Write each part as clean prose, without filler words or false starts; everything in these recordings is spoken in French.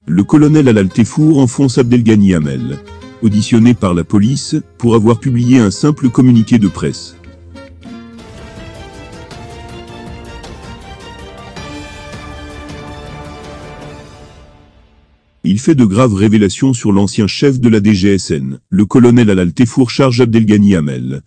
Le colonel Alal Tefour enfonce Abdelghani Hamel, auditionné par la police, pour avoir publié un simple communiqué de presse. Il fait de graves révélations sur l'ancien chef de la DGSN. Le colonel Alal Tefour charge Abdelghani Hamel.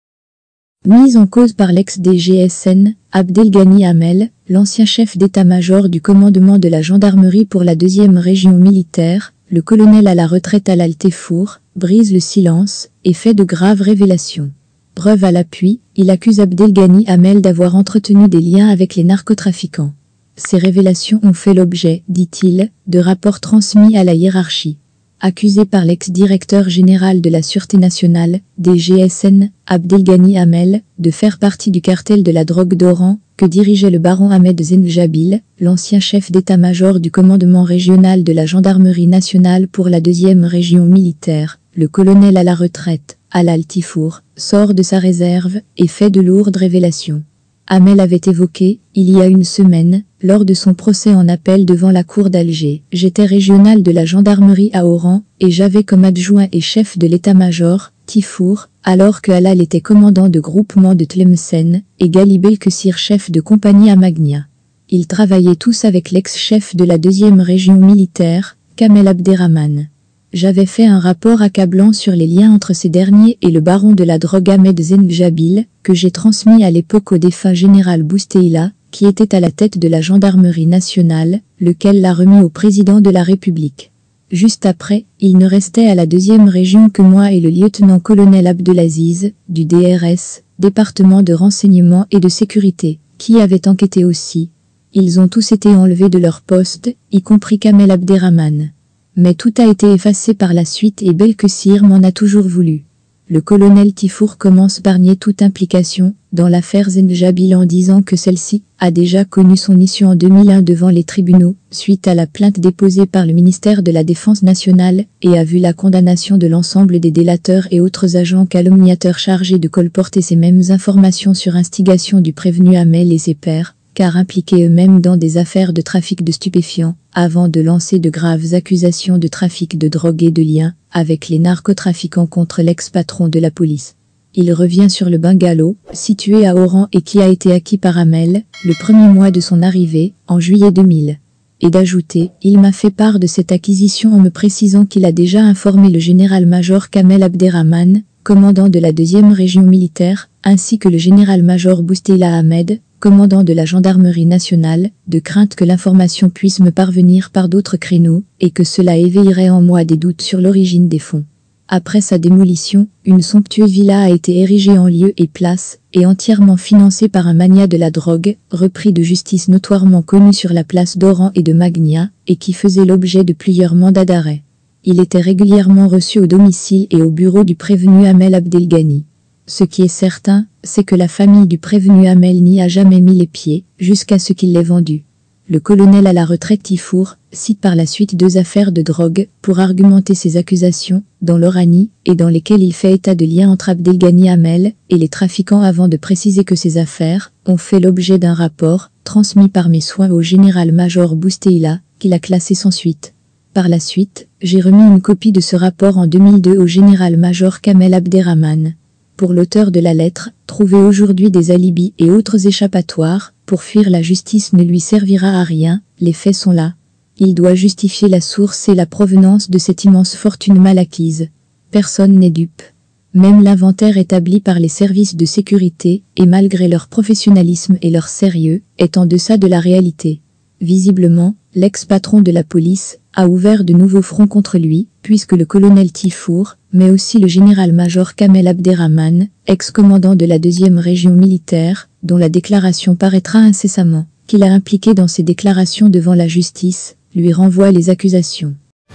Mise en cause par l'ex-DGSN, Abdelghani Hamel, l'ancien chef d'état-major du commandement de la gendarmerie pour la 2e région militaire, le colonel à la retraite Alal Tefour, brise le silence et fait de graves révélations. Preuve à l'appui, il accuse Abdelghani Hamel d'avoir entretenu des liens avec les narcotrafiquants. Ces révélations ont fait l'objet, dit-il, de rapports transmis à la hiérarchie. Accusé par l'ex-directeur général de la Sûreté nationale, DGSN, Abdelghani Hamel, de faire partie du cartel de la drogue d'Oran, que dirigeait le baron Ahmed Zenjabil, l'ancien chef d'état-major du commandement régional de la gendarmerie nationale pour la 2e région militaire, le colonel à la retraite, Alal Tefour, sort de sa réserve et fait de lourdes révélations. Hamel avait évoqué, il y a une semaine, lors de son procès en appel devant la cour d'Alger, j'étais régional de la gendarmerie à Oran, et j'avais comme adjoint et chef de l'état-major, Tefour, alors que Alal était commandant de groupement de Tlemcen, et Gali Belkessir chef de compagnie à Magnia. Ils travaillaient tous avec l'ex-chef de la 2e région militaire, Kamel Abderrahmane. J'avais fait un rapport accablant sur les liens entre ces derniers et le baron de la drogue Ahmed Zenjabil, que j'ai transmis à l'époque au défunt général Bousteila, qui était à la tête de la gendarmerie nationale, lequel l'a remis au président de la République. Juste après, il ne restait à la 2e région que moi et le lieutenant-colonel Abdelaziz, du DRS, département de renseignement et de sécurité, qui avait enquêté aussi. Ils ont tous été enlevés de leur poste, y compris Kamel Abderrahmane. Mais tout a été effacé par la suite et Belkessir m'en a toujours voulu. Le colonel Tefour commence par nier toute implication dans l'affaire Zenjabil en disant que celle-ci a déjà connu son issue en 2001 devant les tribunaux, suite à la plainte déposée par le ministère de la Défense nationale, et a vu la condamnation de l'ensemble des délateurs et autres agents calomniateurs chargés de colporter ces mêmes informations sur instigation du prévenu Hamel et ses pairs, car impliqués eux-mêmes dans des affaires de trafic de stupéfiants, avant de lancer de graves accusations de trafic de drogue et de liens avec les narcotrafiquants contre l'ex-patron de la police. Il revient sur le bungalow, situé à Oran et qui a été acquis par Hamel, le premier mois de son arrivée, en juillet 2000. Et d'ajouter, il m'a fait part de cette acquisition en me précisant qu'il a déjà informé le général-major Kamel Abderrahmane, commandant de la 2e région militaire, ainsi que le général-major Bousteila Ahmed, commandant de la gendarmerie nationale, de crainte que l'information puisse me parvenir par d'autres créneaux, et que cela éveillerait en moi des doutes sur l'origine des fonds. Après sa démolition, une somptueuse villa a été érigée en lieu et place, et entièrement financée par un magnat de la drogue, repris de justice notoirement connu sur la place d'Oran et de Magnia, et qui faisait l'objet de plusieurs mandats d'arrêt. Il était régulièrement reçu au domicile et au bureau du prévenu Hamel Abdelghani. Ce qui est certain, c'est que la famille du prévenu Hamel n'y a jamais mis les pieds, jusqu'à ce qu'il l'ait vendu. Le colonel à la retraite Tefour cite par la suite 2 affaires de drogue pour argumenter ses accusations, dans l'Oranie, et dans lesquelles il fait état de liens entre Abdelghani Hamel et les trafiquants avant de préciser que ces affaires ont fait l'objet d'un rapport, transmis par mes soins au général-major Bousteila, qu'il a classé sans suite. Par la suite, j'ai remis une copie de ce rapport en 2002 au général-major Kamel Abderrahmane. Pour l'auteur de la lettre, trouver aujourd'hui des alibis et autres échappatoires pour fuir la justice ne lui servira à rien, les faits sont là. Il doit justifier la source et la provenance de cette immense fortune mal acquise. Personne n'est dupe. Même l'inventaire établi par les services de sécurité, et malgré leur professionnalisme et leur sérieux, est en deçà de la réalité. Visiblement, l'ex-patron de la police a ouvert de nouveaux fronts contre lui, puisque le colonel Tefour, mais aussi le général-major Kamel Abderrahmane, ex-commandant de la 2e région militaire, dont la déclaration paraîtra incessamment, qu'il a impliqué dans ses déclarations devant la justice, lui renvoie les accusations.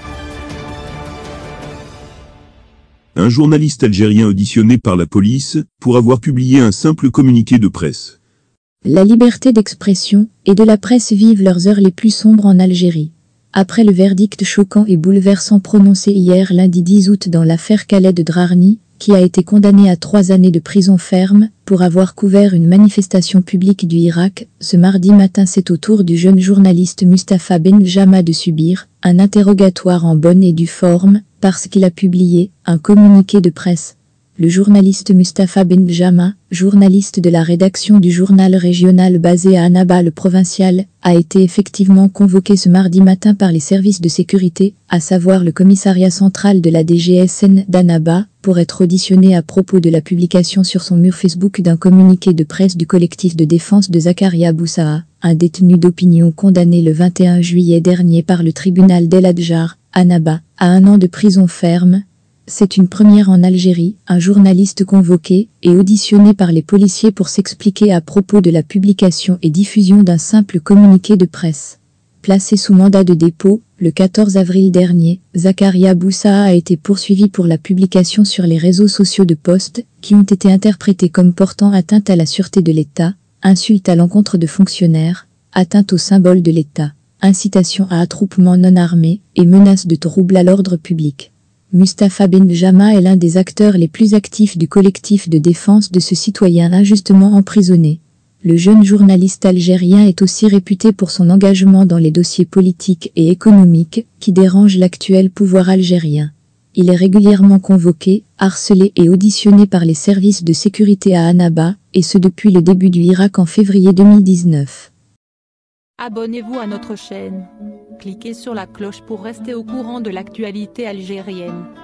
Un journaliste algérien auditionné par la police pour avoir publié un simple communiqué de presse. La liberté d'expression et de la presse vivent leurs heures les plus sombres en Algérie. Après le verdict choquant et bouleversant prononcé hier lundi 10 août dans l'affaire Khaled Drarni, qui a été condamné à 3 années de prison ferme pour avoir couvert une manifestation publique du Irak. Ce mardi matin, c'est au tour du jeune journaliste Mustapha Benjama de subir un interrogatoire en bonne et due forme parce qu'il a publié un communiqué de presse. Le journaliste Mustapha Benjama, journaliste de la rédaction du journal régional basé à Annaba le provincial, a été effectivement convoqué ce mardi matin par les services de sécurité, à savoir le commissariat central de la DGSN d'Annaba, pour être auditionné à propos de la publication sur son mur Facebook d'un communiqué de presse du collectif de défense de Zakaria Boussaha, un détenu d'opinion condamné le 21 juillet dernier par le tribunal d'El Hadjar, Annaba, à 1 an de prison ferme. C'est une première en Algérie, un journaliste convoqué et auditionné par les policiers pour s'expliquer à propos de la publication et diffusion d'un simple communiqué de presse. Placé sous mandat de dépôt, le 14 avril dernier, Zakaria Boussaha a été poursuivi pour la publication sur les réseaux sociaux de posts qui ont été interprétés comme portant atteinte à la sûreté de l'État, insulte à l'encontre de fonctionnaires, atteinte au symbole de l'État, incitation à attroupement non armé et menace de trouble à l'ordre public. Mustapha Benjama est l'un des acteurs les plus actifs du collectif de défense de ce citoyen injustement emprisonné. Le jeune journaliste algérien est aussi réputé pour son engagement dans les dossiers politiques et économiques qui dérangent l'actuel pouvoir algérien. Il est régulièrement convoqué, harcelé et auditionné par les services de sécurité à Annaba, et ce depuis le début du Irak en février 2019. Abonnez-vous à notre chaîne. Cliquez sur la cloche pour rester au courant de l'actualité algérienne.